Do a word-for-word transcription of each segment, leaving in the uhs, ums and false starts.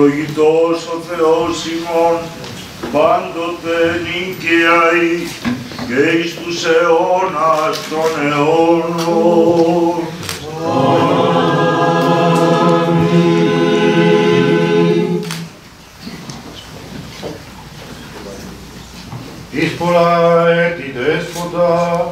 ευλογητός ο Θεός ημών, πάντοτε νικαιαί και εις τους αιώνας των αιώνων. Εις πολλά έτη δέσποτα,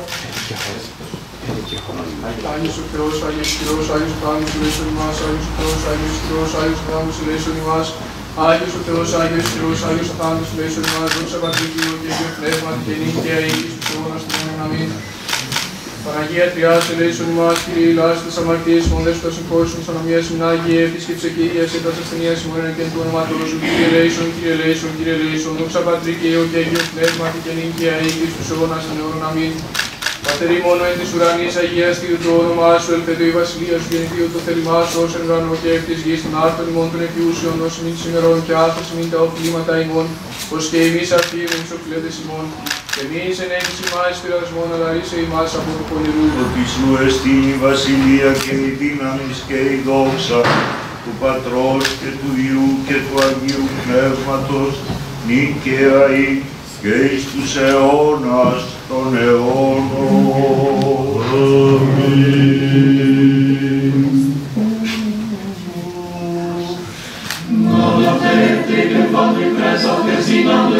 Άγιος ο Θεός, Άγιος Κύριος, Άγιος ο Θάνος, ελέησον ημάς, Άγιος ο Θεός, Άγιος Κύριος, Άγιος ο Θάνος, ελέησον ημάς, Άγιος ο Θεός, Άγιος Κύριος, Άγιος ο Θάνος, ελέησον ημάς, δόξα Πατρί Κύριου και Αγίου Πνεύματι και νύχια ή εις τους αιώνας των αιώνων. Αμήν. Παναγία Τριάς, ελέησον ημάς, Κύριε, ηλάσου τις αμαρτίες ημών, δέσου τα συγχώρησον της ανομίας ημών, Άγιε, επίσκεψε και Υγείας ή τας ασθενείας ημών, εν και εν του ονοματός σου, Κύριε ελέησον, Κύριε ελέησον, Κύριε ελέησον, δόξα Πατρί και Υιό και Αγίου Πνεύματι και νύχια ή εις τους αιώνας των αιώνων. Αμήν. Πατερί μόνο εν της ουρανής αγιαστείου το όνομά σου, ελθετő η βασιλεία σου, γεννηθείου το θέλημά σου, ως εν ουρανό και εκ της γης των άρτων ημών των επιούσιων, ως ημίν σημερών και άφες ημίν τα οφειλήματα ημών, ως και εμείς αυτοί ημίν τους οφειλέτες ημών. Και εμείς εν έχεις ημάς πειρασμόν, αλλά ρίσε ημάς από το πονηρού. Ότι σου εστίν η βασιλεία και η δύναμις και η δόξα του Πατρός και του Υιού και του Αγίου Πνεύματος, νίκαια ή και εις τους αιώνας των αιώνων. Αμήν. Nåde till till vanlig präst av det sinande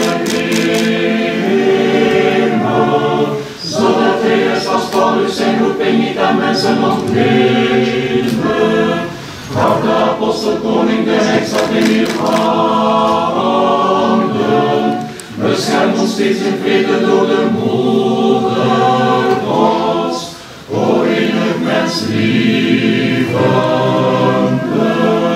kvinnor, så att det är stadsparus en uppengitta mänsen om kvinnor. Karta apostol konung den exalte mirfanden, bescherm uns stets in Frieden door de moeder Gods, och innerlijk mens lievende.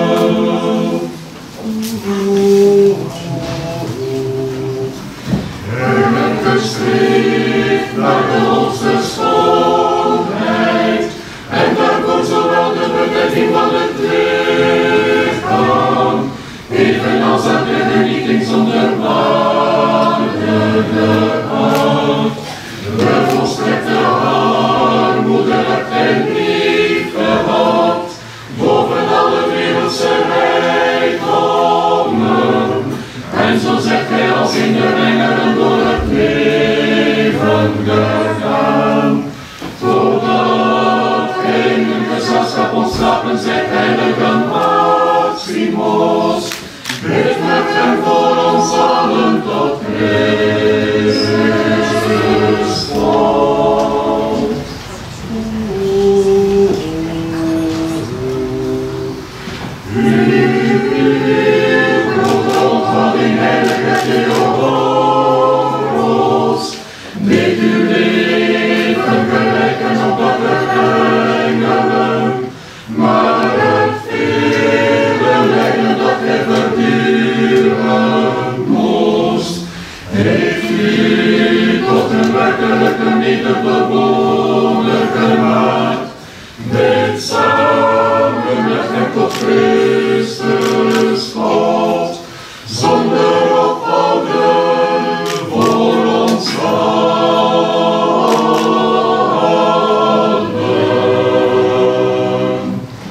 Geschrift naar de hoogste schoonheid, en daar komt zowel de bedekking van het lichaam, evenals aan de genieting zonder waarde hart. De volstrekte armoedelijk en lief gehad, boven alle wereldse rijkdommen, en zo zegt hij als in de engelen door het leven gegaan, totdat geen gezelschap ontslapen zegt heilige Maximos, bid met hem voor ons allen tot Christus komt. In heilige Theodoros, met uw leven gelijken op dat de engelen, maar het vele lijden dat hij verduren moest, heeft u tot een werkelijke nederbewoner gemaakt, dit samen met hem tot Christus God, zonder ophouden voor ons allen.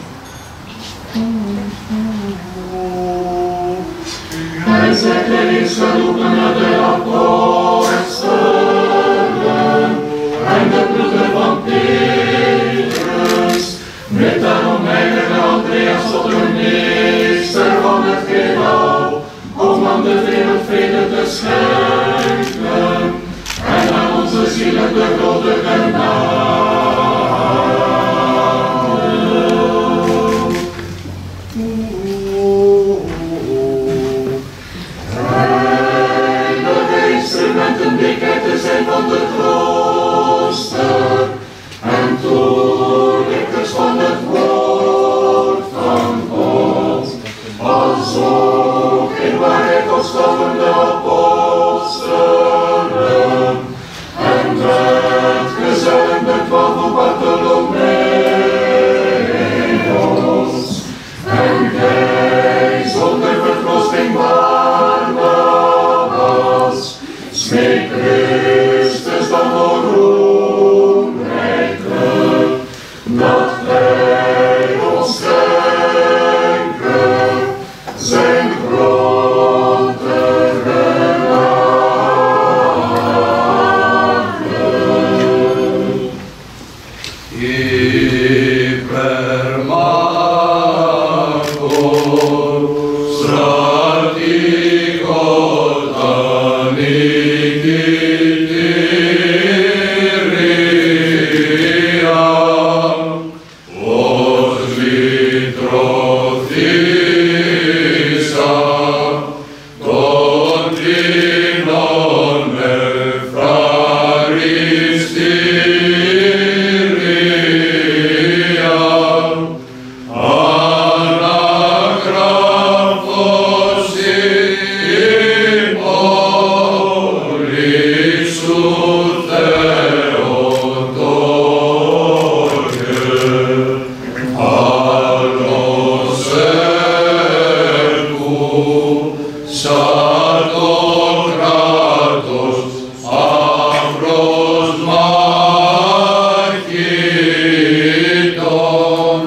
Hij zegt er is geroepen naar de apostelen en de broeder van Petrus, met daarom heilige Andreas tot de meester van het heelal, om aan de wereld vrede te schenken en aan onze zielen de grote genade. Heilige instrumenten bekend te zijn van de trooster en toelichters van het woord van God, alsook in waarheid ontstoffende apostelen en met gezellen de twaalf van Bartholomeus en gij zonder vertroosting Barnabas, smeek Christus dan voor roem rijkelijk Hyper Magor, Straticot Aniciteria, Os Litrothisa, Continuon Nefraristiria, Anagrapos in Polisut Theotoge, Allos Ergu, Satokratos, Afros Machiton,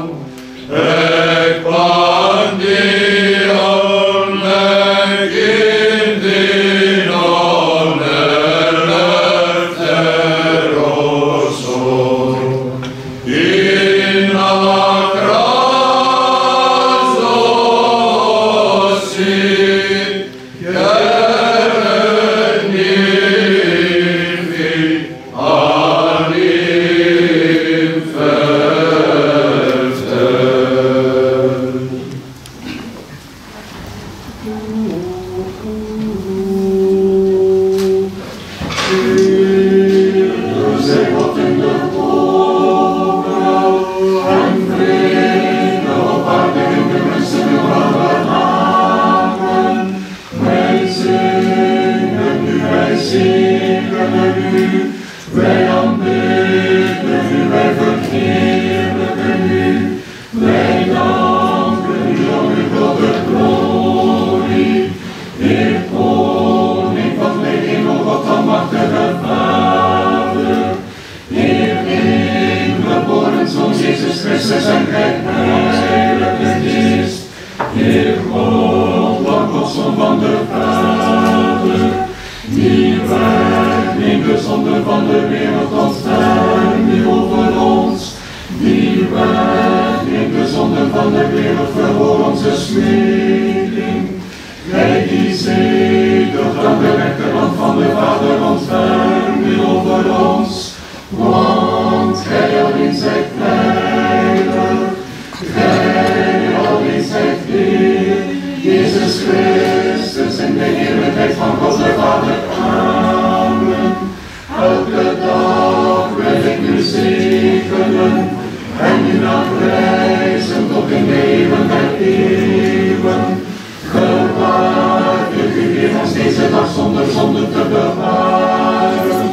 Ekpandion Mekindinon Eleftheroson, in Akrasosin, Gennifi, Anim Felten. Wij aanbidden u, wij verheerlijken u, wij danken u om uw grote glorie. Heer Koning van de hemel, God almachtige Vader, Heer ingeboren Zoon Jezus Christus en gij heilige Geest, Heer God, Gods Zoon van de Vader, die wegneemt de zonde van de wereld, ontferm u over ons. Die wegneemt de zonde van de wereld, verhoor onze smeking. Gij die zetelt aan de rechterhand van de Vader, ontferm u over ons. Want gij alleen zijt heilig, gij alleen zijt Heer, Jezus Christus in de heerlijkheid van God de Vader. Amen. Elke dag wil ik u zegenen en u naam prijzen tot in de eeuwen der eeuwen. Gewaardig u weer ons deze dag zonder zonde te bewaren.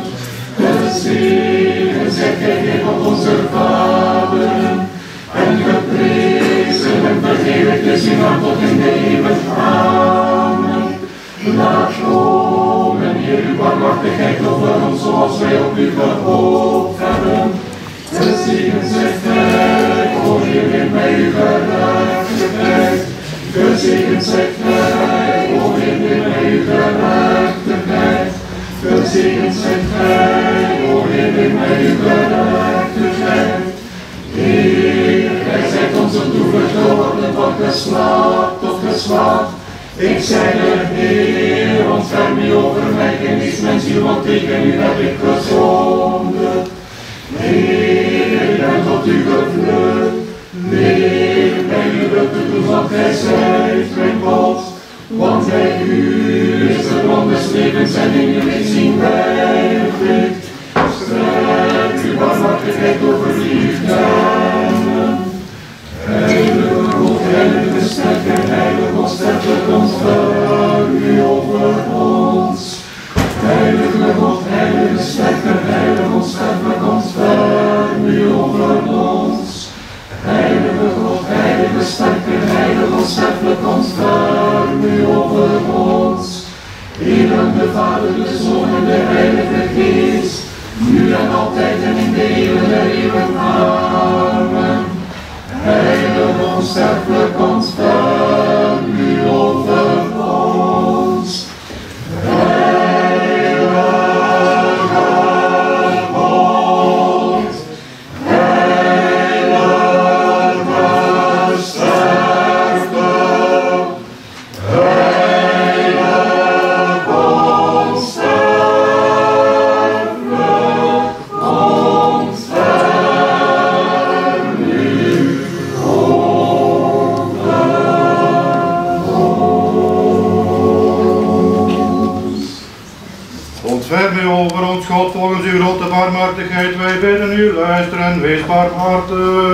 Gezegend zijt gij, Heer God onze Vader, en geprezen en verheerlijkt is uw naam tot in de eeuwen. Amen. Laat komen, Heer, uw barmhartigheid over ons, zoals wij op u gehoopt hebben. Gezegend zijt gij, o Heer, in mij uw gerechtigheid. Gezegend zijt gij, o Heer, in mij uw gerechtigheid. Gezegend zijt gij, o Heer, in mij uw gerechtigheid. Heer, gij zijt onze toevlucht geworden van geslacht tot geslacht. Ik zei de Heer, ontferm u over mij, geen iets mens ziel, want tegen u heb ik gezondigd. Heer, ik ben tot u gevlucht. Heer, bij u wilt te doen wat gij zijt, mijn God. Want bij u is de bron des levens en in u ik zien weinig. Strijk uw barmhartigheid over die u kennen. Heilige God, heilige sterke, heilige God, sterkelijk ontferm u over ons. Heilige God, heilige sterke, heilige God, sterkelijk ontferm u over ons. Heilige God, heilige sterke, heilige God, sterkelijk ontferm u over ons. Eeuwen de Vader, de Zoon en de Heilige Geest, nu en altijd en in de eeuwen der eeuwen. Amen. Heilige onsterfelijk ontferm u over ons. Heilige God, heilige volgens uw grote barmhartigheid, wij bidden u, luister en wees barmhartig.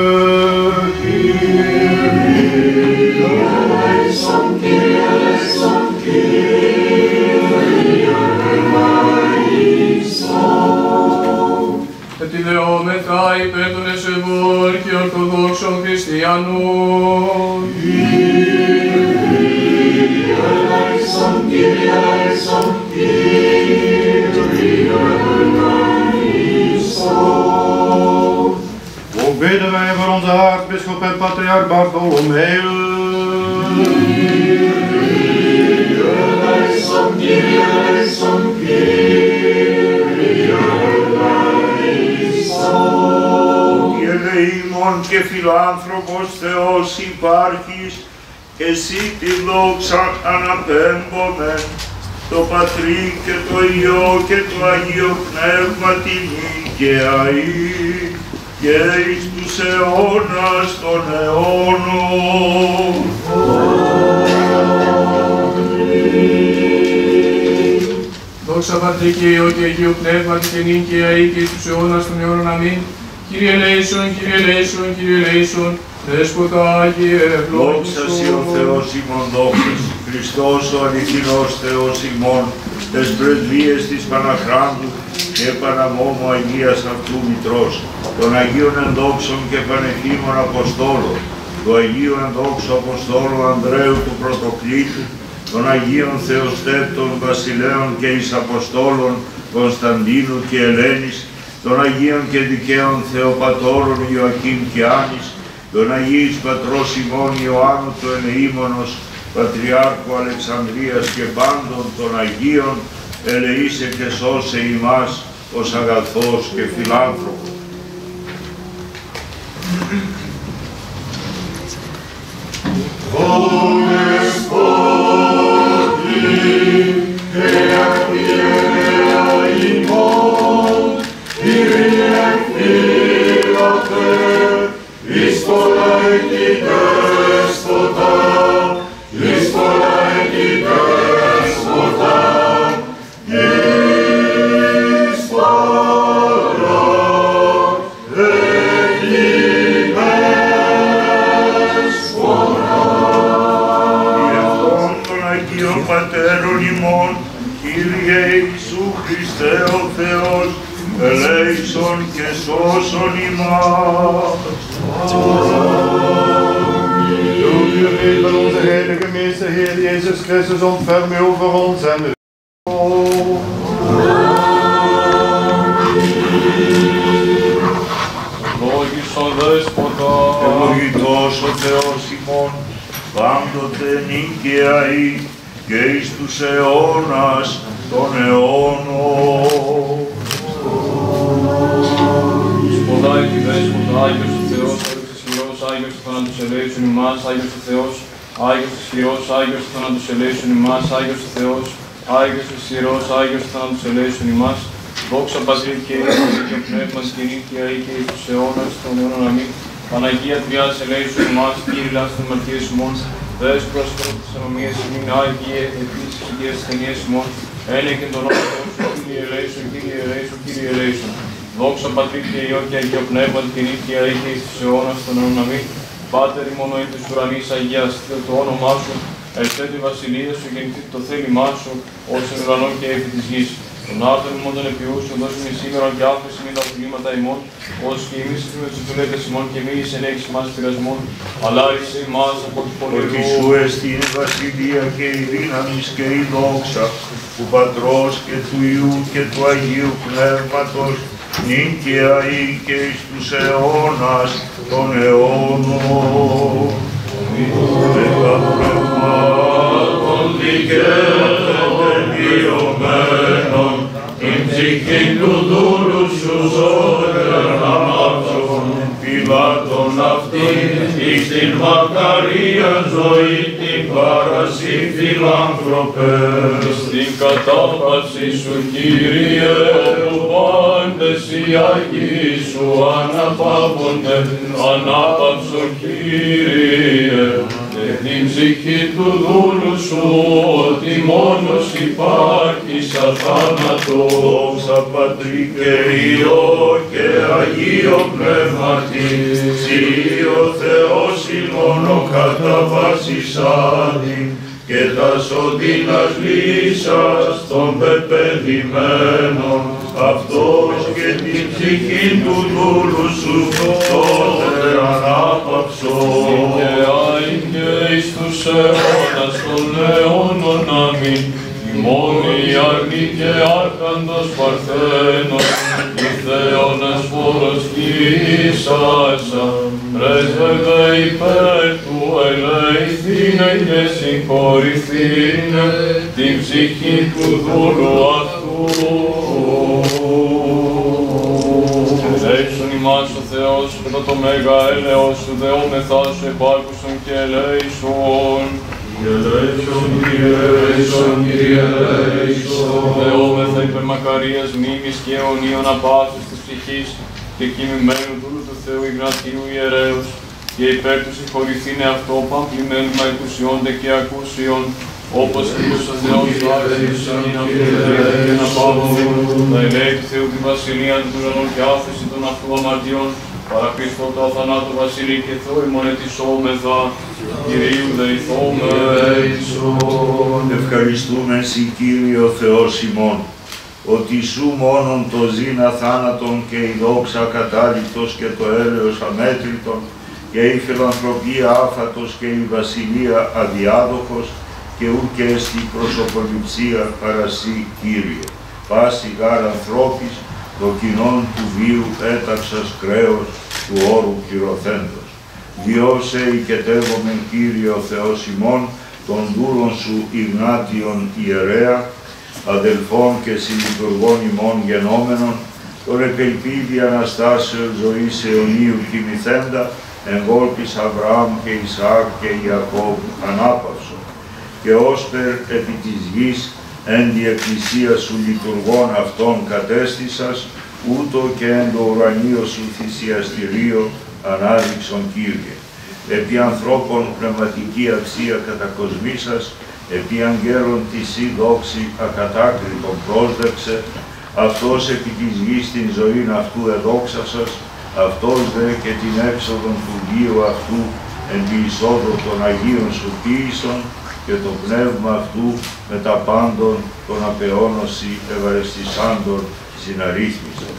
Ετηλεόμεθα υπέρ των εσεβών και ορθοδόξων χριστιανών. Eleison, Kyrie eleison, Kyrie eleison. Ook bidden wij voor onze aartsbisschop en patriarch Bartholomeus. Kyrie eleison, Kyrie eleison, Kyrie eleison. Κύριε ελεήμων και φιλάνθρωπος Θεός υπάρχεις, εσύ τη δόξα αναπέμπομεν, το Πατρί και το Υιό και το Αγίο Πνεύμα την νικαιαή και εις τους αιώνας των αιώνων. Δόξα Πατρί και Υιό και Αγίου Πνεύματι και νικαιαή και εις τους αιώνας των αιώνων. Αμήν. Κύριε ελέησον, Κύριε ελέησον, Κύριε ελέησον, Δέσποτα Άγιε ευλόγησον. Δόξα Σοι ο Θεός ημών, δόξα Σοι, Χριστός ο αληθινός Θεός ημών, τες πρεσβείες της Παναχράντου και Παναμόμου Αγίας αυτού Μητρός, των Αγίων ενδόξων και πανεχήμων Αποστόλων, του Αγίου ενδόξου Αποστόλου Ανδρέου του Πρωτοκλήτου, των Αγίων Θεοστέπτων Βασιλέων και εις Αποστόλων Κωνσταντίνου και Ελένης, των Αγίων και Δικαίων Θεοπατώρων Ιωακήμ και Άνης, των Αγίης Πατρός ημών Ιωάννου του Ελεήμονος, Πατριάρχου Αλεξανδρίας και πάντων των Αγίων, ελεήσε και σώσε ημάς ως αγαθός και φιλάνθρωπος. Πατέρων ημών, Κύριε Ιησού Χριστέ ο Θεός, ελέησον και σώσον ημάς. Doe u weet van onze heilige meester, Heer Jezus Christus, ontferm u over ons en de Ευλόγησον Δέσποτα. Ευλογητός ο Θεός ημών, πάντοτε νικαιαή και εις τους αιώνας των αιώνων. Σποδάει τη Δέσποτα, Άγιος ο Θεός, Άγιος ισχυρός, Άγιος ο θάνατος ελέησον ημάς, Άγιος ο Θεός, Άγιος ισχυρός, Άγιος ο θάνατος ελέησον ημάς, Άγιος ο Θεός, Άγιος ισχυρός, Άγιος ο θάνατος ελέησον ημάς. Δόξα Πατρί και Υιό και Πνεύματι και νικαιαή και εις τους αιώνας των αιώνων. Αμήν. Παναγία Τριάς ελέησον ημάς, Κύριε λάφθη των μαρτύρες ημών, Δέσπορας πρώτης ανομίας ημίν, Άγιε επίσης και ασθενείας ημών, ένεκεν τον όρο Θεός, Κύριε ελέησον, Κύριε ελέησον, Κύριε ελέησον. Δόξα Πατρί και Υιό και Αγίο Πνεύματι και νικαιαή και εις τους αιώνας των αιώνων. Αμήν. Πάτερ ημών εν της ουρανής, αγιαστείτε το όνομά σου, ελθέ τη βασιλεία σου, γεννηθείτε το θέλημά σου, ως εν ουρανό και επί της γης. Τον άρτον ημών των επιούσεων δώσουμε σήμερα και άφεση με τα οφειλήματα ημών, ως και εμείς με τους οφειλέτες ημών και εμείς εν έχεις ημάς πειρασμών, αλλά ρίσε ημάς από τους Ότι πολεμούς. σου εστίν η βασιλεία και η δύναμις και η δόξα του Πατρός και του Υιού και του Αγίου Πνεύματος, νικαιαή και εις τους αιώνας των αιώνων. Με τα πνευμάτων δικαίων τελειωμένων, την ψυχή του δούλου σου ζώτερ ανάψων, φυλάτων αυτήν εις την μακαρία ζωή την παρασύ φιλάνθρωπε. Στην κατάπαυση σου, Κύριε, όπου πάντες οι Άγιοι σου αναπαύονται, ανάπαυσον, Κύριε, και την ψυχή του δούλου σου, ότι μόνος υπάρχει σαν θάνατο. Δόξα Πατρί και Υιό και Αγίο Πνεύματι, Συ ο Θεός ημών ο κατά βάσης άδειν, και τα σωτήνας λύσας των πεπαιδημένων, αυτός και την ψυχή του δούλου σου τότε ανάπαυσον. Και άιν και εις τους αιώνας των αιώνων αμήν, ημών η Αρνή και Άρχαντος Παρθένος, η Θεώνας φόρος Κύρισασα, πρέσβευε υπέρ του ελεηθήνε και συγχωρηθήνε την ψυχή του δούλου αυτού. Ελέησον ημάς ο Θεός κατά το μέγα έλεος σου, δεόμεθά σου επάκουσον και ελέησον. Ελέησον, Κύριε, ελέησον, Κύριε, ελέησον. Δεόμεθα υπέρ μακαρίας μνήμης και αιωνίων απάσης της ψυχής και κοιμημένου δούλου του Θεού Ιγνατίου ιερέως, και υπέρ του συγχωρηθήνε αυτό παμπλημένου μαϊκουσιόντε και ακούσιον, όπως Κύριος ο Θεός του άξιζον είναι αυτοδρία και να παύσουν, τα ελέη του Θεού τη βασιλεία του ουρανών και άφεση των αυτού αμαρτιών, παρακριστώ το αθανάτου βασιλεί και Θεό ημών ετισόμεθα, Κυρίου δεηθόμεν. Ευχαριστούμε Συ Κύριε ο Θεός ημών, ότι Σου μόνον το ζήν αθάνατον και η δόξα ακατάληπτος και το έλεος αμέτρητον και η φιλανθρωπία άφατος και η βασιλεία αδιάδοχος και ου και στη προσωποληψία παρά Συ Κύριε. Πάση γάρ ανθρώπης, το κοινόν του βίου έταξας κρέος του όρου πληρωθέντος. Διώσε οικετεύομεν Κύριε ο Θεός ημών, των δούλων Σου Ιγνάτιον ιερέα, αδελφών και συλλειτουργών ημών γενόμενων, τον επελπίδη Αναστάσεως ζωής αιωνίου τιμηθέντα, εγγόλπης Αβραάμ και Ισαάκ και Ιακώβ ανάπαυσον, και όσπερ επί της γης εν τη εκκλησία Σου λειτουργών αυτών κατέστησας, ούτω και εν το ουρανίο Σου θυσιαστηρίο ανάδειξον Κύριε. Επί ανθρώπων πνευματική αξία κατακοσμήσας, επί αγγέλων της Συ δόξη ακατάκριτον πρόσδεξε, αυτός επί της γης την ζωήν αυτού εδόξασας, αυτός δε και την έξοδον του Γείου αυτού εν τη εισόδο των Αγίων Σου ποίησον, και το πνεύμα αυτού με τα πάντων των απεώνωση ευαρεστησάντων συναρρύθμισαν.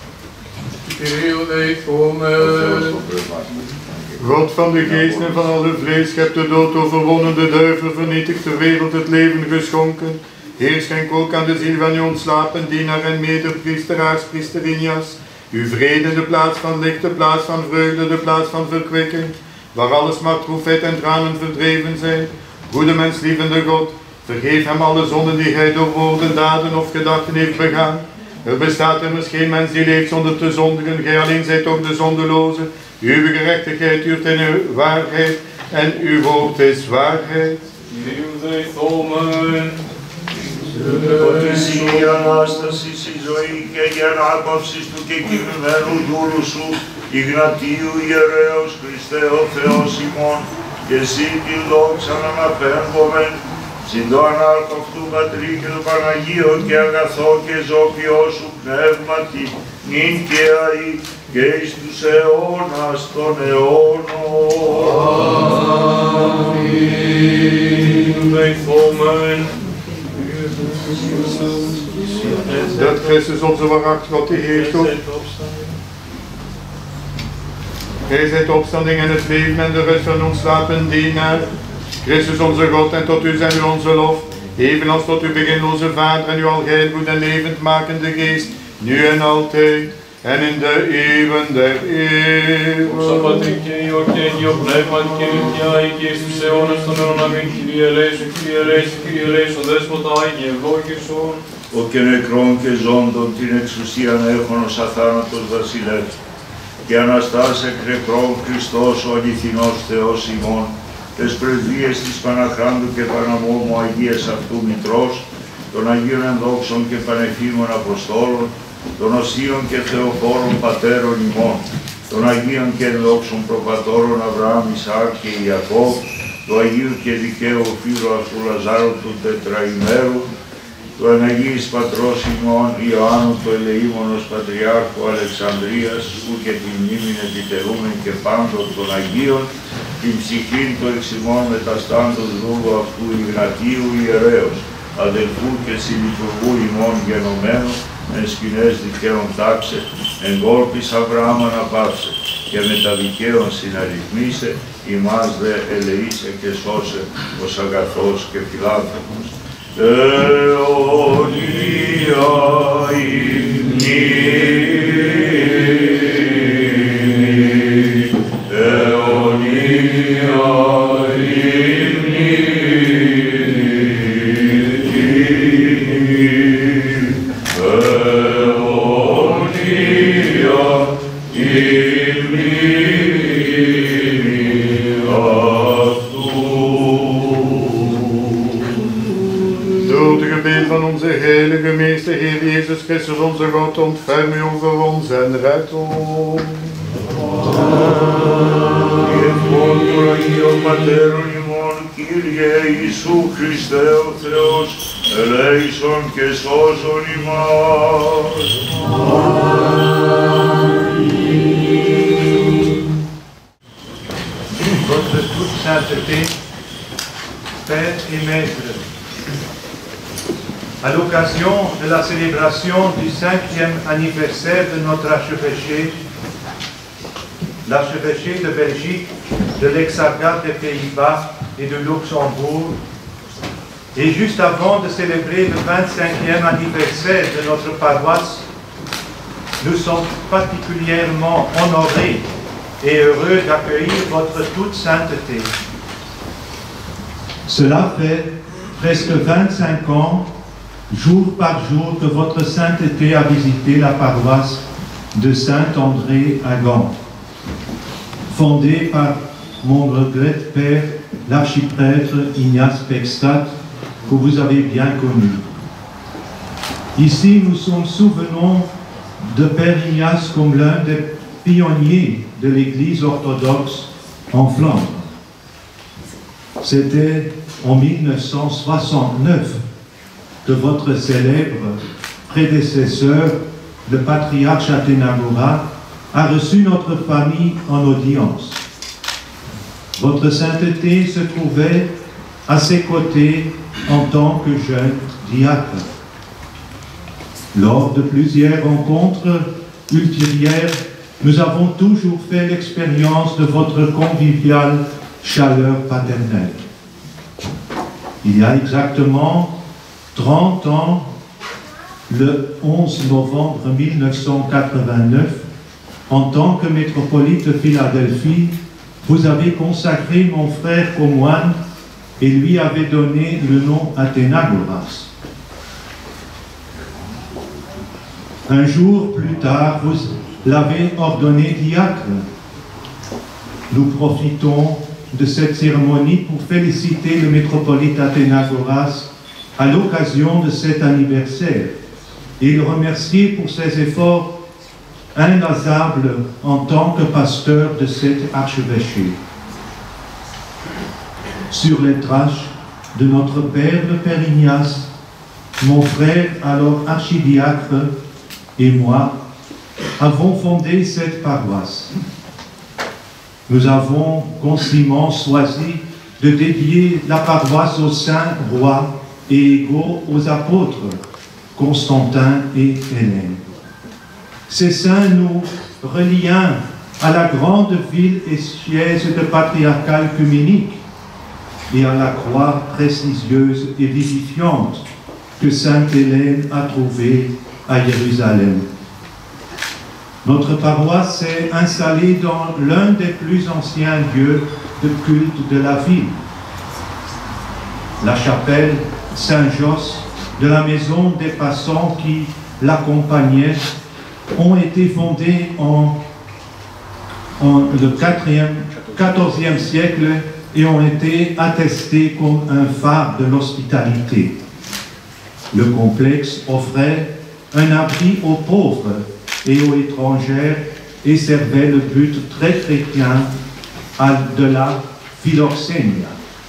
Κυρίου δεηθόμεν. God van de geesten en van alle vlees, hebt de dood overwonnen, de duivel vernietigd, de wereld het leven geschonken. Heer, schenk ook aan de ziel van uw ontslapen dienaar en medepriester, aartspriesterinjas, uw vrede de plaats van licht, de plaats van vreugde, de plaats van verkwikking, waar alles maar droefheid en tranen verdreven zijn. Goede menslievende God, vergeef hem alle zonden die hij door woorden, daden of gedachten heeft begaan. Er bestaat immers geen mens die leeft zonder te zondigen, gij alleen zijt ook de zondeloze. Uw gerechtigheid duurt in uw waarheid en uw woord is waarheid. Ότι Συ η Ανάστασης, η ζωή και η ανάπαυσης του και κοιμημένου δούλου Σου, Ιγνατίου ιερέως Χριστέ ο Θεός ημών, και Συ την δόξαν αναπέμπομεν, συν το ανάρπαυτου Πατρί και το Παναγίο και αγαθό και ζώπιό Σου πνεύματι, νυν και αεί, και εις τους αιώνας των αιώνων. Αμήν. Δεηθόμεν. Dat Christus onze waarachtig God die heeft ook. Gij zijt opstanding en het leven en de rust van ons slapen dienaar. Christus onze God, en tot U zijn we onze lof, evenals tot uw beginloze Vader en uw algeilgoed en levendmakende geest, nu en altijd, en in de eeuwen der eeuwen. Πατρί και Υιό και Αγίο Πνεύματι και νυκιά και εις τους αιώνας των αιώνων αμήν. Κύριε ελέησον, Κύριε ελέησον, Κύριε ελέησον, Δέσποτα Άγιε ευλόγησον. Ο και νεκρών και ζώντων την εξουσίαν έχουν ως αθάνατος βασιλεύς, και Αναστάς εκ νεκρών Χριστός ο αληθινός Θεός ημών, τες πρεσβείες της Παναχράντου και Παναμόμου Αγίας αυτού Μητρός, των Αγίων ενδόξων και πανεφήμων Αποστόλων, των οσίων και θεοφόρων πατέρων ημών, των Αγίων και ενδόξων προπατώρων Αβραάμ, Ισαάκ και Ιακώβ, του Αγίου και Δικαίου Φύρου αυτού Λαζάρου του τετραημέρου, του Αναγίης Πατρός ημών Ιωάννου του Ελεήμονος Πατριάρχου Αλεξανδρίας, που και την μνήμην επιτερούμεν και πάντων των Αγίων, την ψυχήν των εξημών μεταστάντων δούλου αυτού Ιγνατίου ιερέως, αδελφού και συλλειτουργού ημών γενομένου, εν σκηνές δικαίων τάξε, εν κόλπης Αβραάμ αναπαύσε, και με τα δικαίων συναρρυθμίσε, ημάς δε ελεήσε και σώσε ως αγαθός και φιλάνθρωπος. Αιωνία υμνή, αιωνία υμνή, van onze heilige meester Heer Jezus Christus onze God, ontferm u over ons en red ons. Ευχόμου Αγίων Πατέρων ημών, Κύριε Ιησού Χριστέ ο Θεός, ελέησον και σώσον ημάς. Votre toute sainteté, Père et Maître, à l'occasion de la célébration du cinquième anniversaire de notre archevêché, l'archevêché de Belgique, de l'Hexagone des Pays-Bas et de Luxembourg, et juste avant de célébrer le vingt-cinquième anniversaire de notre paroisse, nous sommes particulièrement honorés et heureux d'accueillir votre toute sainteté. Cela fait presque vingt-cinq ans, jour par jour, que votre sainteté a visité la paroisse de Saint-André à Gand, fondée par mon regret père, l'archiprêtre Ignace Pextat, que vous avez bien connu. Ici, nous nous souvenons de Père Ignace comme l'un des pionniers de l'Église orthodoxe en Flandre. C'était en mille neuf cent soixante-neuf que votre célèbre prédécesseur, le patriarche Athénagora, a reçu notre famille en audience. Votre sainteté se trouvait à ses côtés en tant que jeune diacre. Lors de plusieurs rencontres ultérieures, nous avons toujours fait l'expérience de votre conviviale chaleur paternelle. Il y a exactement trente ans, le onze novembre mille neuf cent quatre-vingt-neuf, en tant que métropolite de Philadelphie, vous avez consacré mon frère comme moine et lui avez donné le nom Athénagoras. Un jour plus tard, vous l'avez ordonné diacre. Nous profitons de cette cérémonie pour féliciter le métropolite Athénagoras à l'occasion de cet anniversaire et le remercier pour ses efforts inlasables en tant que pasteur de cet archevêché. Sur les traces de notre père, le père Ignace, mon frère, alors archidiacre, et moi avons fondé cette paroisse. Nous avons consciemment choisi de dédier la paroisse aux saints rois et égaux aux apôtres, Constantin et Hélène. Ces saints nous relient à la grande ville et siège de patriarcat œcuménique et à la croix précieuse et vivifiante que Sainte Hélène a trouvée à Jérusalem. Notre paroisse s'est installée dans l'un des plus anciens lieux de culte de la ville. La chapelle Saint-Jos de la maison des passants qui l'accompagnaient ont été fondées en, en le quatorzième siècle et ont été attestées comme un phare de l'hospitalité. Le complexe offrait un abri aux pauvres et aux étrangères et servait le but très chrétien de la philoxénia.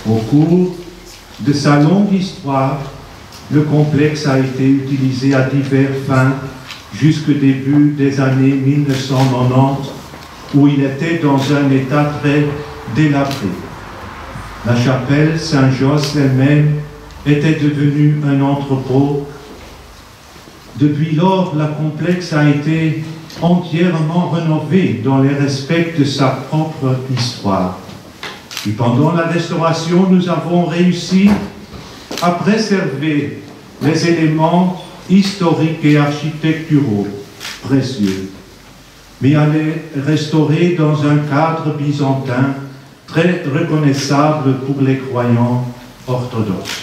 Au cours de sa longue histoire, le complexe a été utilisé à divers fins jusqu'au début des années mille neuf cent quatre-vingt-dix, où il était dans un état très délabré. La chapelle Saint-Josse elle-même était devenue un entrepôt. Depuis lors, le complexe a été entièrement rénové dans le respect de sa propre histoire. Et pendant la restauration, nous avons réussi à préserver les éléments historiques et architecturaux précieux, mais à les restaurer dans un cadre byzantin très reconnaissable pour les croyants orthodoxes.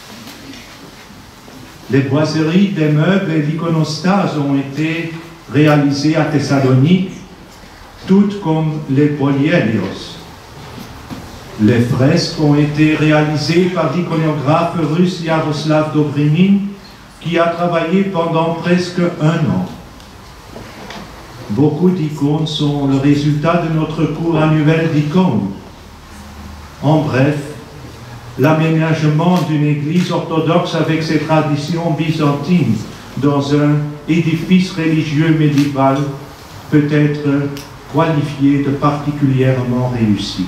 Les boiseries des meubles et l'iconostase ont été réalisées à Thessalonique, toutes comme les polyélios. Les fresques ont été réalisées par l'iconographe russe Yaroslav Dobrinin, qui a travaillé pendant presque un an. Beaucoup d'icônes sont le résultat de notre cours annuel d'icônes. En bref, l'aménagement d'une église orthodoxe avec ses traditions byzantines dans un édifice religieux médiéval peut être qualifié de particulièrement réussi.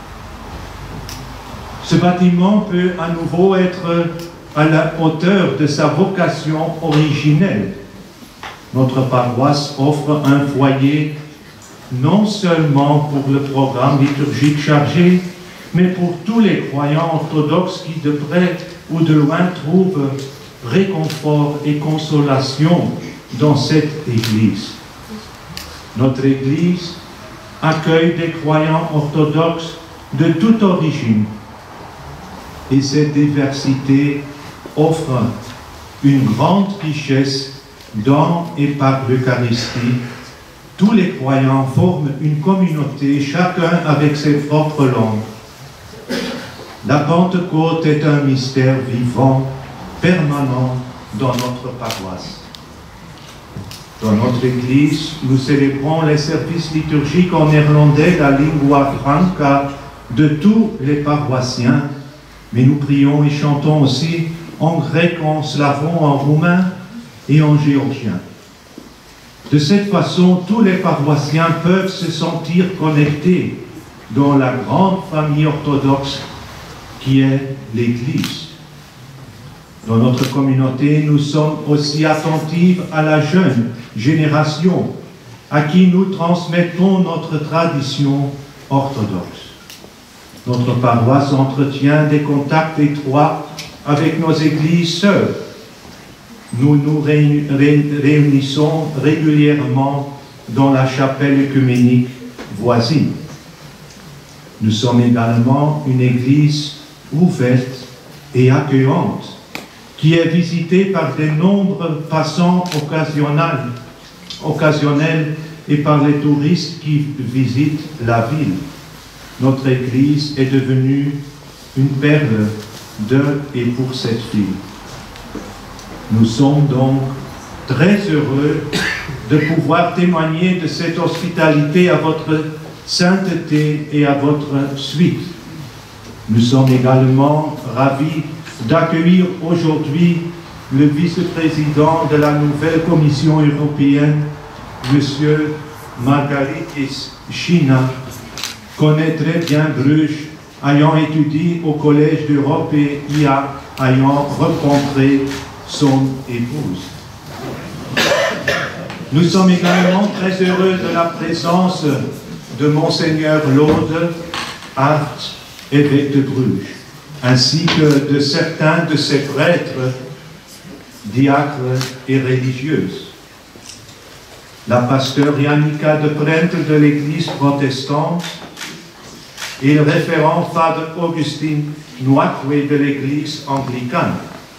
Ce bâtiment peut à nouveau être à la hauteur de sa vocation originelle. Notre paroisse offre un foyer non seulement pour le programme liturgique chargé, mais pour tous les croyants orthodoxes qui de près ou de loin trouvent réconfort et consolation dans cette Église. Notre Église accueille des croyants orthodoxes de toute origine, et cette diversité offre une grande richesse dans et par l'Eucharistie. Tous les croyants forment une communauté, chacun avec ses propres langues. La Pentecôte est un mystère vivant, permanent dans notre paroisse. Dans notre Église, nous célébrons les services liturgiques en néerlandais, la lingua franca de tous les paroissiens, mais nous prions et chantons aussi en grec, en slavon, en roumain et en géorgien. De cette façon, tous les paroissiens peuvent se sentir connectés dans la grande famille orthodoxe qui est l'Église. Dans notre communauté, nous sommes aussi attentifs à la jeune génération à qui nous transmettons notre tradition orthodoxe. Notre paroisse entretient des contacts étroits avec nos églises sœurs. Nous nous réunissons régulièrement dans la chapelle œcuménique voisine. Nous sommes également une église ouverte et accueillante, qui est visitée par de nombreux passants occasionnels, occasionnels et par les touristes qui visitent la ville. Notre Église est devenue une perle de et pour cette ville. Nous sommes donc très heureux de pouvoir témoigner de cette hospitalité à votre sainteté et à votre suite. Nous sommes également ravis d'accueillir aujourd'hui le vice-président de la nouvelle Commission européenne, M. Margaritis China, connaît très bien Bruges, ayant étudié au Collège d'Europe et y a, ayant rencontré son épouse. Nous sommes également très heureux de la présence de Monseigneur Laude Hart, évêque de Bruges, ainsi que de certains de ses prêtres, diacres et religieuses. La pasteur Yannicka de Prêtre de l'Église protestante et le référent Father Augustin Noakwe de l'Église anglicane.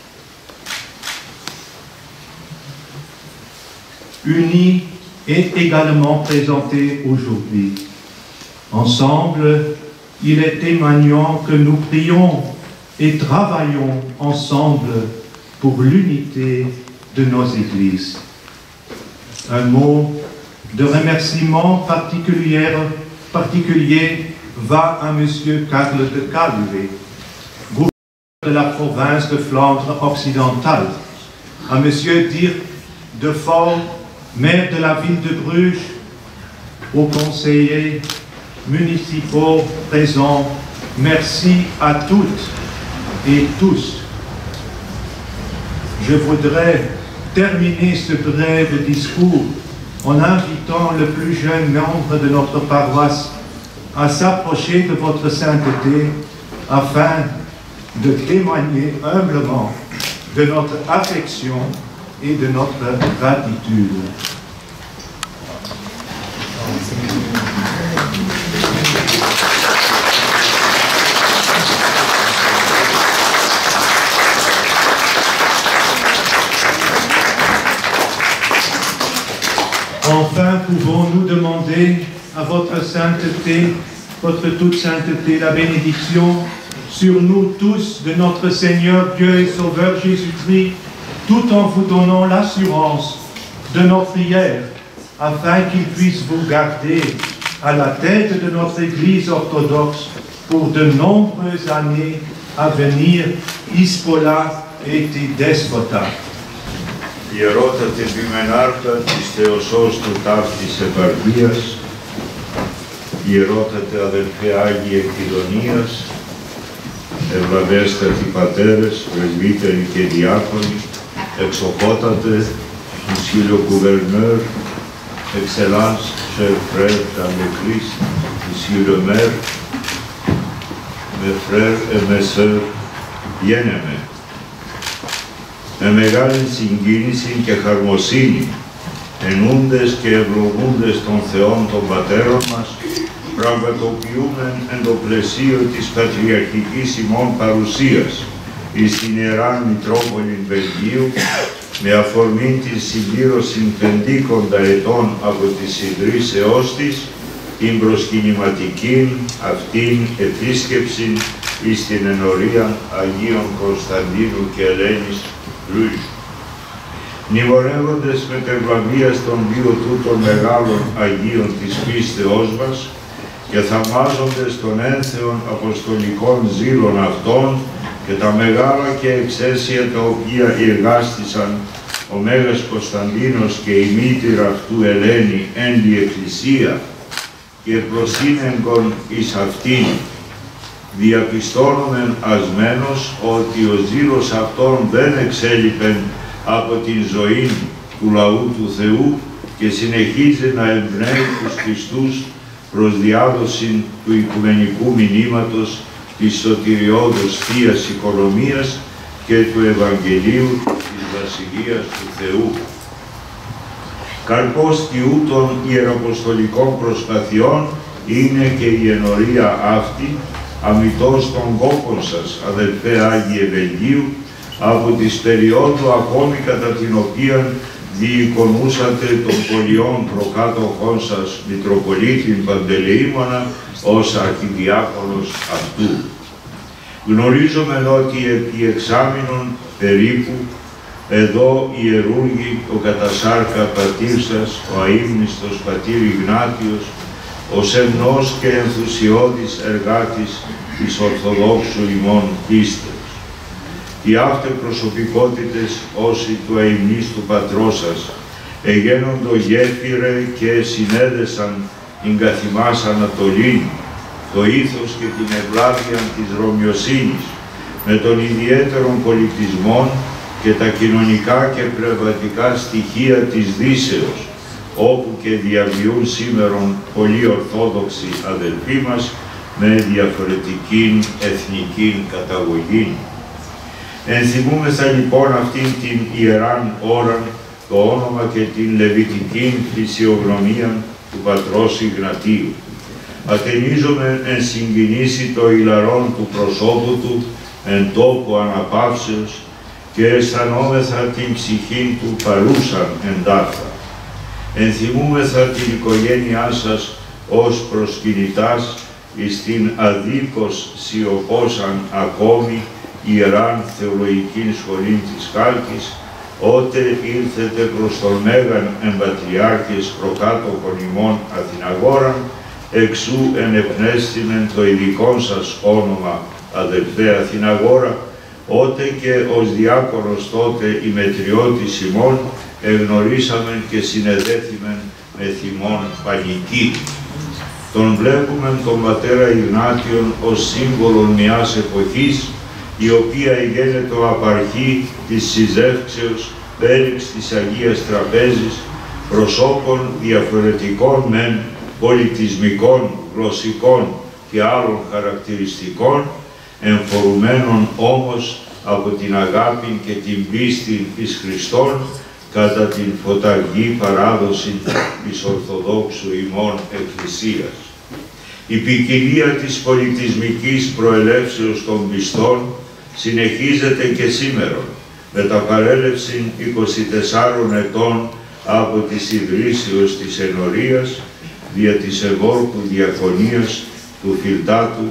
Unis est également présenté aujourd'hui. Ensemble, il est témoignant que nous prions et travaillons ensemble pour l'unité de nos églises. Un mot de remerciement particulier, particulier va à M. Karl de Calvé, de la province de Flandre occidentale, à Monsieur Dirk de Fort, maire de la ville de Bruges, aux conseillers municipaux présents, merci à toutes et tous. Je voudrais terminer ce bref discours en invitant le plus jeune membre de notre paroisse à s'approcher de votre sainteté afin de témoigner humblement de notre affection et de notre gratitude. Enfin, pouvons-nous demander à votre sainteté, votre toute sainteté, la bénédiction sur nous tous de notre Seigneur Dieu et Sauveur Jésus-Christ, tout en vous donnant l'assurance de nos prières, afin qu'il puisse vous garder à la tête de notre Église orthodoxe pour de nombreuses années à venir, ispola et despota. Ιερότατε επιμενάρχα της Θεοσός του ταύτης επαρχίας, ιερότατε αδελφέ Άγιοι Εκκοινωνίας, ευλαβέστατοι πατέρες, πρεσβύτεροι και διάκονοι, εξοχότατε, Monsieur le gouverneur, Excellence, chers frères dans le Christ, Monsieur le maire, mes frères et mes sœurs bien-aimés. Με μεγάλη συγκίνηση και χαρμοσύνη, ενούντες και ευλογούντες των Θεών των Πατέρων μας, πραγματοποιούμε εν το πλαισίο της πατριαρχικής ημών παρουσίας εις την Ιεράν Μητρόπολη Βελγίου, με αφορμή τη συμπλήρωση πεντήκοντα ετών από τη ιδρύσεώς της, την προσκυνηματική αυτήν επίσκεψη εις την ενορία Αγίων Κωνσταντίνου και Ελένης Bruges. Μνημονεύοντες με τερβαβίας των δύο τούτων μεγάλων Αγίων της πίστεώς μας και θαυμάζοντες των ένθεων αποστολικών ζήλων αυτών και τα μεγάλα και εξαίσια τα οποία εργάστησαν ο Μέγας Κωνσταντίνος και η μήτηρα αυτού Ελένη εν τη Εκκλησία και προσύνεγκον εις αυτήν, διαπιστώνομεν ασμένος ότι ο ζήλος αυτών δεν εξέλιπεν από την ζωή του λαού του Θεού και συνεχίζει να εμπνέει τους πιστούς προς διάδοση του οικουμενικού μηνύματος της σωτηριώδους Θείας Οικονομίας και του Ευαγγελίου της Βασιλείας του Θεού. Καρπός τιούτων ιεραποστολικών προσπαθειών είναι και η ενορία αυτή, αμητός των κόπων σας, αδελφέ Άγιε Βελγίου, από της περίοδου ακόμη κατά την οποία διεικονούσατε των πολιών προκάτοχών σας Μητροπολίτην Παντελεήμονα ως αρχιδιάκονος αυτού. Γνωρίζομεν ότι επί εξάμηνων περίπου εδώ ιερούργοι ο κατασάρκα πατήρ σας, ο αείμνηστος πατήρ Ιγνάτιος, ο σεμνός και ενθουσιώδης εργάτης της Ορθοδόξου ημών πίστεως. Οι αύτε προσωπικότητες όσοι του αειμνίστου πατρός σας εγένοντο γέφυρε και συνέδεσαν την καθημάς Ανατολήν, το ήθος και την ευλάβεια της Ρωμιοσύνης, με τον ιδιαίτερον πολιτισμόν και τα κοινωνικά και πνευματικά στοιχεία της Δύσεως, όπου και διαβιούν σήμερον πολλοί Ορθόδοξοι αδελφοί μας με διαφορετική εθνική καταγωγή. Ενθυμούμεθα λοιπόν αυτήν την ιεράν ώραν, το όνομα και την λεβιτική φυσιογνωμία του πατρός Ιγνατίου. Ατενίζομαι εν συγκινήσει το ηλαρόν του προσώπου του εν τόπο αναπαύσεως και αισθανόμεθα την ψυχή του παρούσαν εντάρθα. Ενθυμούμεθα την οικογένειά σας ως προσκυνητάς εις την αδίκως σιωπώσαν ακόμη Ιεράν Θεολογικήν Σχολήν της Χάλκης, ότε ήλθετε προς τον Μέγαν Εμπατριάρχης προκάτοχον ημών Αθηναγόραν, εξού ενεπνέστημεν το ειδικόν σας όνομα, αδελφέ Αθηναγόρα, Ότε και ως διάκονος τότε η μετριώτης ημών, εγνωρίσαμεν και συνεδέθημεν με θυμών πανική. Τον βλέπουμε τον πατέρα Ιγνάτιον ως σύμβολο μιας εποχής, η οποία γένετο απαρχή της συζεύξεως πέριξ της Αγίας Τραπέζης, προσώπων διαφορετικών μεν πολιτισμικών, γλωσσικών και άλλων χαρακτηριστικών, εμφορουμένων όμως από την αγάπη και την πίστη εις Χριστόν, κατά την φωταργή παράδοση της Ορθοδόξου ημών Εκκλησίας. Η ποικιλία της πολιτισμικής προελεύσεως των πιστών συνεχίζεται και σήμερα, με τα παρέλευση είκοσι τεσσάρων ετών από της ιδρύσεως της ενορίας, δια της ευόρκου διακονίας του Φιλτάτου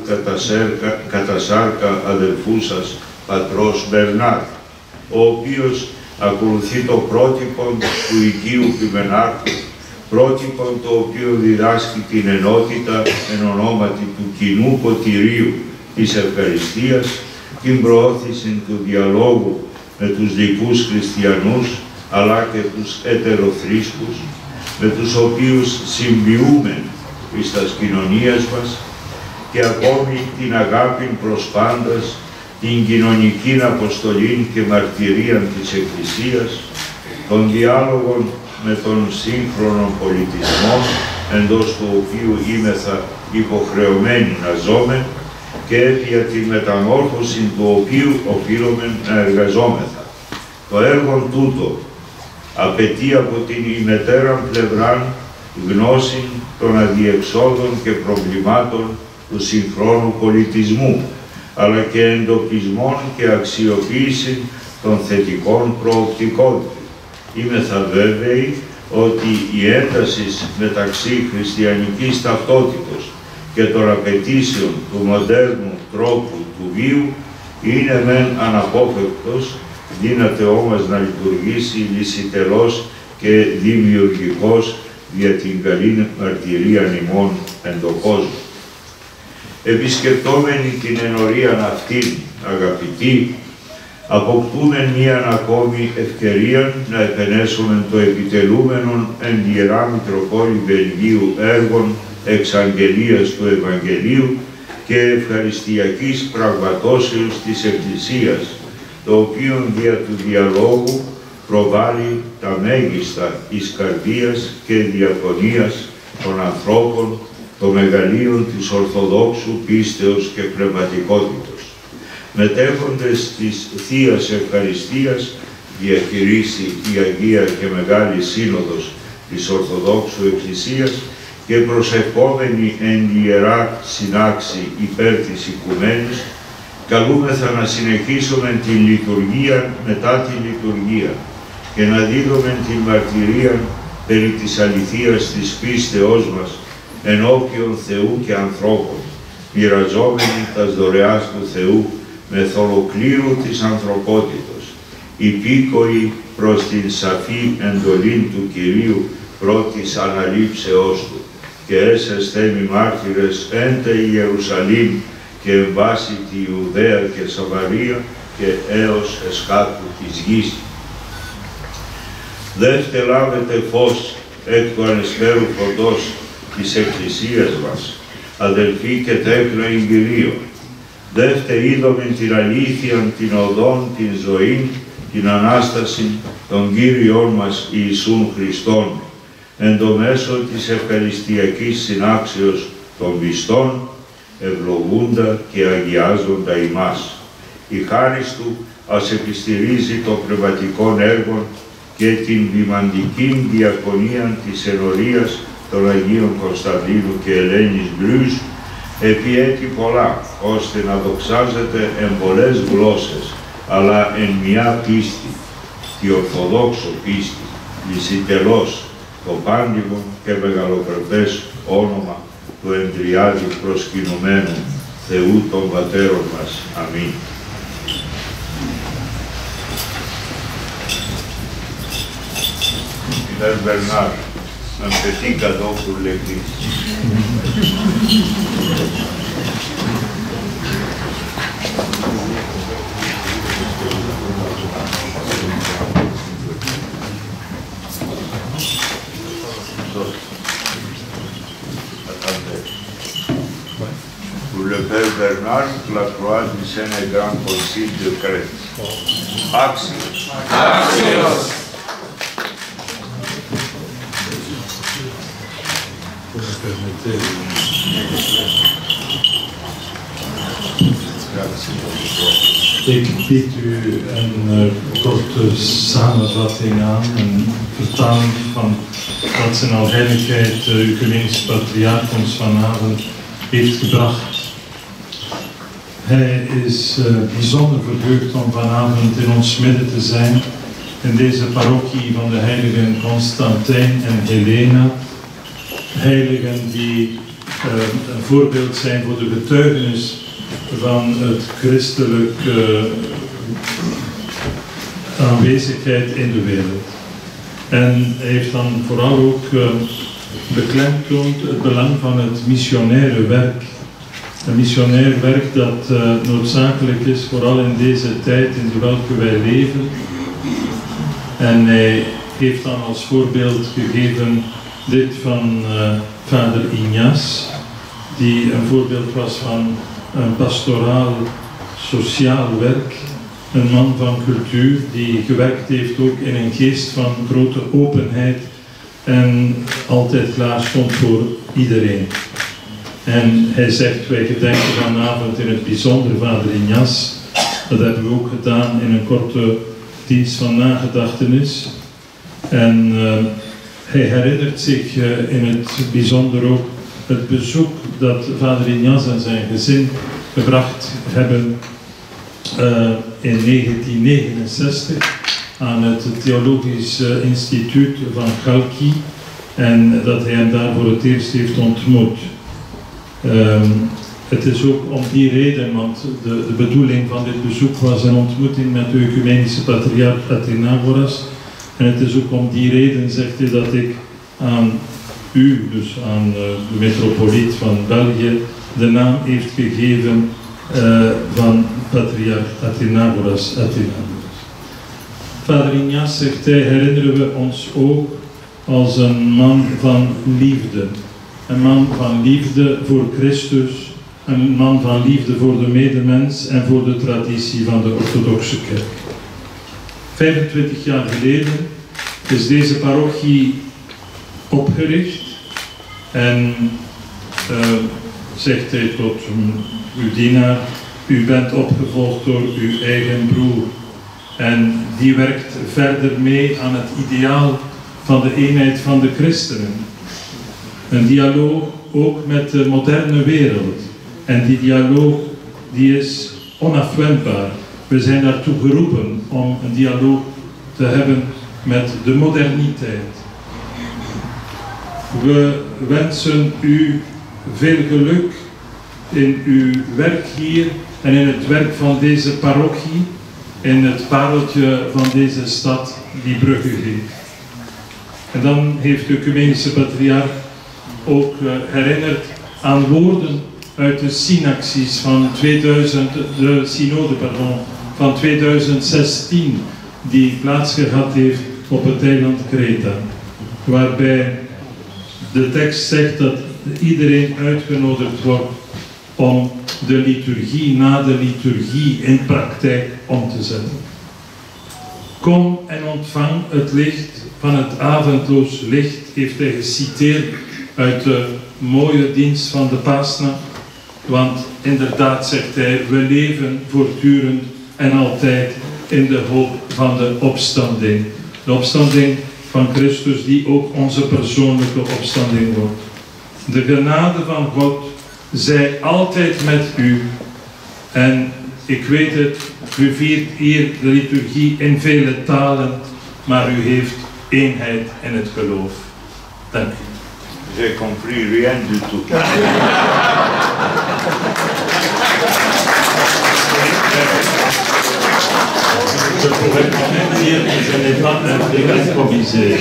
κατά σάρκα αδελφού σας πατρός Μπερνάρ, ο οποίος ακολουθεί το πρότυπο του οικείου Πιμενάρχου, πρότυπο το οποίο διδάσκει την ενότητα εν ονόματι του κοινού ποτηρίου της ευχαριστίας, την προώθηση του διαλόγου με τους λοιπούς χριστιανούς, αλλά και τους ετεροθρήσκους, με τους οποίους συμπιούμε εις τας κοινωνίας μας, και ακόμη την αγάπη προς πάντας, την κοινωνική αποστολή και μαρτυρία της Εκκλησίας, τον διάλογο με τον σύγχρονο πολιτισμό, εντός του οποίου είμεθα υποχρεωμένοι να ζούμε, και για τη μεταμόρφωση του οποίου οφείλουμε να εργαζόμεθα. Το έργο τούτο απαιτεί από την ημετέραν πλευράν γνώση των αδιεξόδων και προβλημάτων του συγχρόνου πολιτισμού, αλλά και εντοπισμών και αξιοποίηση των θετικών προοπτικών. Είμεθα βέβαιοι ότι η ένταση μεταξύ χριστιανικής ταυτότητος και των απαιτήσεων του μοντέρνου τρόπου του βίου είναι μεν αναπόφευκτος, δύναται όμως να λειτουργήσει λυσιτελώς και δημιουργικός για την καλή μαρτυρία ημών εν το κόσμο. Επισκεπτόμενοι την ενορίαν αυτήν, αγαπητοί, αποκτούμε μίαν ακόμη ευκαιρία να επενέσουμε το επιτελούμενον εν Ιερά Μητροπόλη Βελγίου έργων εξαγγελίας του Ευαγγελίου και ευχαριστιακής πραγματώσεως της Εκκλησίας, το οποίο δια του διαλόγου προβάλλει τα μέγιστα εις καρδίας και διαφωνίας των ανθρώπων, των μεγαλείων της Ορθοδόξου πίστεως και πνευματικότητος. Μετέχοντες της Θείας Ευχαριστίας διακηρύσει η Αγία και Μεγάλη Σύνοδος της Ορθοδόξου Εκκλησίας και προσευχόμενοι εν ιερά συνάξη υπέρ της οικουμένης, καλούμεθα να συνεχίσουμε την λειτουργία μετά την λειτουργία και να δίδουμε την μαρτυρία περί της αληθείας της πίστεώς μας ενώπιον Θεού και ανθρώπων, μοιραζόμενοι τας δωρεάς του Θεού με θολοκλήρου της ανθρωπότητος, υπήκοοι προς την σαφή εντολή του Κυρίου πρώτης αναλήψεώς του, και έσεστε μη μάρτυρες εν τε Ιερουσαλήμ και εν βάση τη Ιουδαία και Σαμαρία και έως εσκάτου της γης. Δεύτε λάβετε φως εκ του ανεσπέρου φωτός της Εκκλησίας μας, αδελφοί και τέκνα ειν Κυρίω. Δεύτε είδομεν την αλήθεια, την οδόν, την ζωή, την Ανάσταση των Κύριων μας Ιησούν Χριστόν, εν το μέσο της ευχαριστιακής συνάξεως των πιστών, ευλογούντα και αγιάζοντα ημάς. Η χάρις του ας επιστηρίζει το πνευματικό έργο και την ποιμαντική διακονία της ενορίας των Αγίων Κωνσταντίνου και Ελένης Μπρούς, επί έτη πολλά, ώστε να δοξάζεται εν πολλές γλώσσες, αλλά εν μια πίστη, τη Ορθοδόξο πίστη, λυσιτελώς, το πάντιμο και μεγαλοπρεπές όνομα του εντριάδη προσκυνουμένου Θεού των Πατέρων μας. Αμήν. Père Bernard, un petit cadeau pour l'Église. pour le Père Bernard Lacroix du Sénégal Concile de Crète. Axios. Axios. Ik bied u een uh, korte samenvatting aan, een vertaling van wat zijn alheiligheid, de uh, Ecumenische Patriarch ons vanavond heeft gebracht. Hij is uh, bijzonder verheugd om vanavond in ons midden te zijn, in deze parochie van de heiligen Constantijn en Helena. Heiligen die uh, een voorbeeld zijn voor de getuigenis van het christelijke uh, aanwezigheid in de wereld. En hij heeft dan vooral ook uh, beklemtoond het belang van het missionaire werk. Een missionair werk dat uh, noodzakelijk is, vooral in deze tijd in de welke wij leven. En hij heeft dan als voorbeeld gegeven dit van uh, vader Ignace, die een voorbeeld was van een pastoraal sociaal werk, een man van cultuur die gewerkt heeft ook in een geest van grote openheid en altijd klaar stond voor iedereen. En hij zegt, wij gedenken vanavond in het bijzonder vader Ignace, dat hebben we ook gedaan in een korte dienst van nagedachtenis. En uh, hij herinnert zich uh, in het bijzonder ook het bezoek dat vader Ignace en zijn gezin gebracht hebben uh, in negentien negenenzestig aan het Theologisch uh, Instituut van Chalki en dat hij hem daar voor het eerst heeft ontmoet. Um, het is ook om die reden, want de, de bedoeling van dit bezoek was een ontmoeting met de Ecumenische Patriarch Athenagoras. En het is ook om die reden, zegt hij, dat ik aan u, dus aan uh, de metropoliet van België, de naam heeft gegeven uh, van Patriarch Athenagoras Athenagoras. Vader Ignace, zegt hij, herinneren we ons ook als een man van liefde. Een man van liefde voor Christus, een man van liefde voor de medemens en voor de traditie van de orthodoxe kerk. vijfentwintig jaar geleden is deze parochie opgericht en uh, zegt hij tot uw dienaar, u bent opgevolgd door uw eigen broer en die werkt verder mee aan het ideaal van de eenheid van de christenen. Een dialoog ook met de moderne wereld. En die dialoog die is onafwendbaar. We zijn daartoe geroepen om een dialoog te hebben met de moderniteit. We wensen u veel geluk in uw werk hier en in het werk van deze parochie, in het pareltje van deze stad die Brugge heeft. En dan heeft de Ecumenische Patriarch ook uh, herinnerd aan woorden uit de synaxis van tweeduizend, de synode pardon, van tweeduizend zestien die plaatsgehad heeft op het eiland Kreta, waarbij de tekst zegt dat iedereen uitgenodigd wordt om de liturgie na de liturgie in praktijk om te zetten. Kom en ontvang het licht van het avondloos licht, heeft hij geciteerd uit de mooie dienst van de paasnacht. Want inderdaad, zegt hij, we leven voortdurend en altijd in de hoop van de opstanding. De opstanding van Christus die ook onze persoonlijke opstanding wordt. De genade van God zij altijd met u. En ik weet het, u viert hier de liturgie in vele talen, maar u heeft eenheid in het geloof. Dank u. J'ai compris rien du tout. Je pourrais quand même dire que je n'ai pas improvisé.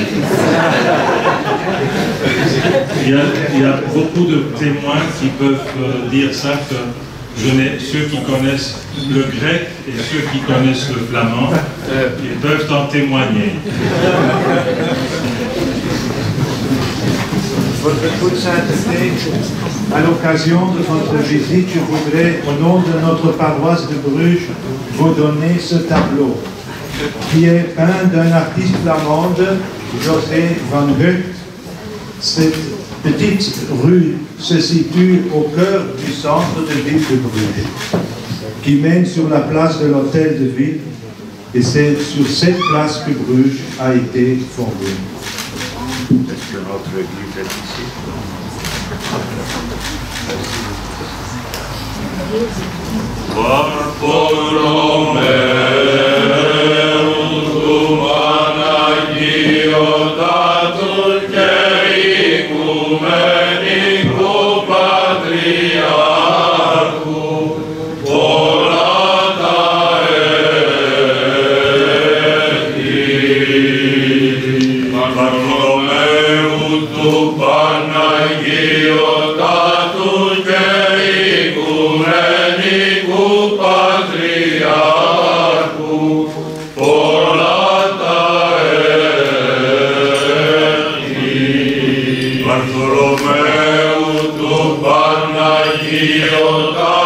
Il y, a, il y a beaucoup de témoins qui peuvent dire ça, que je n'ai, ceux qui connaissent le grec et ceux qui connaissent le flamand, ils peuvent en témoigner. Votre toute sainteté, à l'occasion de votre visite, je voudrais, au nom de notre paroisse de Bruges, vous donner ce tableau, qui est peint d'un artiste flamand, José van Heut. Cette petite rue se situe au cœur du centre de ville de Bruges, qui mène sur la place de l'hôtel de ville, et c'est sur cette place que Bruges a été fondée. Est-ce que notre église est ici? Bartolomeu tu Panagiotas